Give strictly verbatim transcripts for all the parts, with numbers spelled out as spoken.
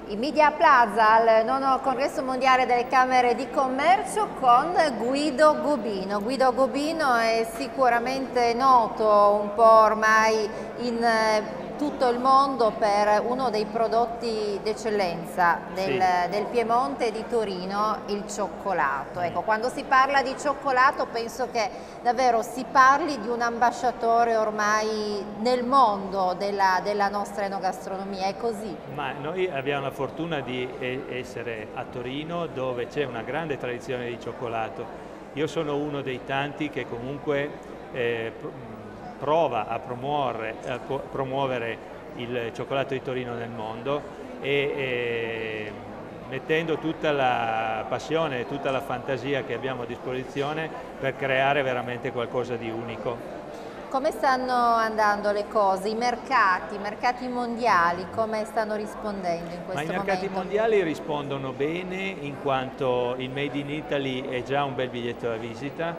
in Media Plaza al nono congresso mondiale delle Camere di Commercio con Guido Gobino. Guido Gobino è sicuramente noto un po' ormai in tutto il mondo per uno dei prodotti d'eccellenza del, sì. del Piemonte e di Torino, il cioccolato. Ecco, quando si parla di cioccolato penso che davvero si parli di un ambasciatore ormai nel mondo della, della nostra enogastronomia, è così? Ma noi abbiamo la fortuna di essere a Torino, dove c'è una grande tradizione di cioccolato. Io sono uno dei tanti che comunque eh, prova a promuovere, a promuovere il cioccolato di Torino nel mondo e, e mettendo tutta la passione e tutta la fantasia che abbiamo a disposizione per creare veramente qualcosa di unico. Come stanno andando le cose? I mercati, i mercati mondiali, come stanno rispondendo in questo momento? Ma i mercati momento? mondiali rispondono bene, in quanto il Made in Italy è già un bel biglietto da visita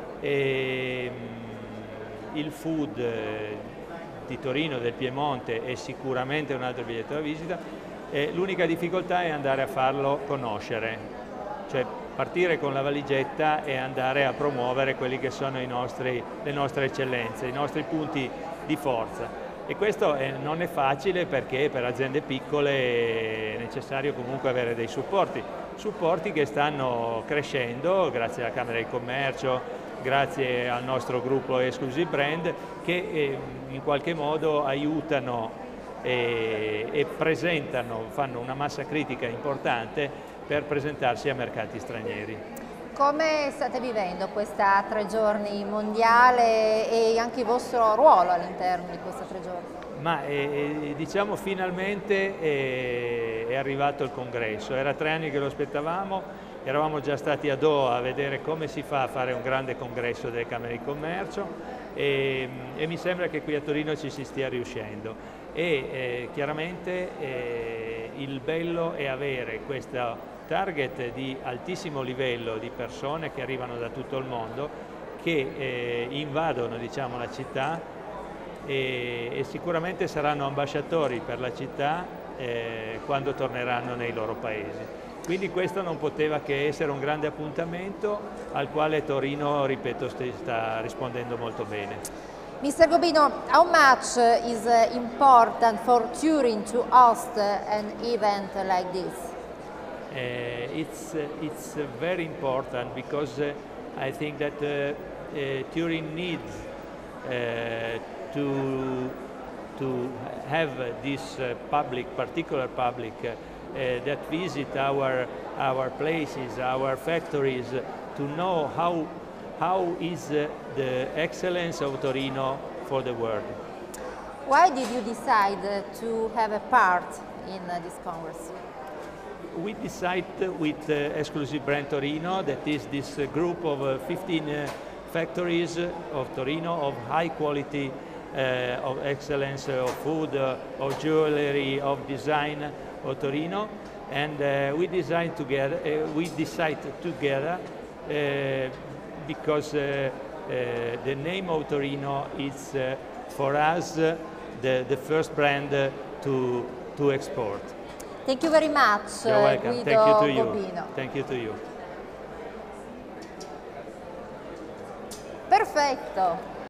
e il food di Torino, del Piemonte, è sicuramente un altro biglietto da visita. L'unica difficoltà è andare a farlo conoscere, cioè partire con la valigetta e andare a promuovere quelli che sono i nostri, le nostre eccellenze, i nostri punti di forza. E questo è, non è facile, perché per aziende piccole è necessario comunque avere dei supporti, supporti che stanno crescendo grazie alla Camera di Commercio, grazie al nostro gruppo Exclusive Brand, che eh, in qualche modo aiutano e, e presentano, fanno una massa critica importante per presentarsi a mercati stranieri. Come state vivendo questa tre giorni mondiale e anche il vostro ruolo all'interno di questa tre giorni? Ma eh, diciamo finalmente è, è arrivato il congresso, era tre anni che lo aspettavamo, eravamo già stati a Doha a vedere come si fa a fare un grande congresso delle Camere di Commercio e, e mi sembra che qui a Torino ci si stia riuscendo e eh, chiaramente eh, il bello è avere questo target di altissimo livello di persone che arrivano da tutto il mondo, che eh, invadono, diciamo, la città e, e sicuramente saranno ambasciatori per la città eh, quando torneranno nei loro paesi. Quindi questo non poteva che essere un grande appuntamento al quale Torino, ripeto, sta rispondendo molto bene. mister Gobino, how much is important for Turin to host an event like this? Uh, it's, uh, it's uh, very important, because uh, I think that uh, uh, Turin needs uh, to, to have this uh, public, particular public, uh, uh, that visit our, our places, our factories, to know how, how is uh, the excellence of Torino for the world. Why did you decide to have a part in uh, this congress? We decided with uh, Exclusive Brand Torino, that is this uh, group of uh, fifteen uh, factories of Torino of high quality, uh, of excellence, uh, of food, uh, of jewelry, of design of Torino, and uh, we designed together. Uh, we decided together uh, because uh, uh, the name of Torino is uh, for us uh, the the first brand uh, to to export. Thank you very much, You're welcome. Guido Thank you to you. Gobino. Thank you to you. Perfetto.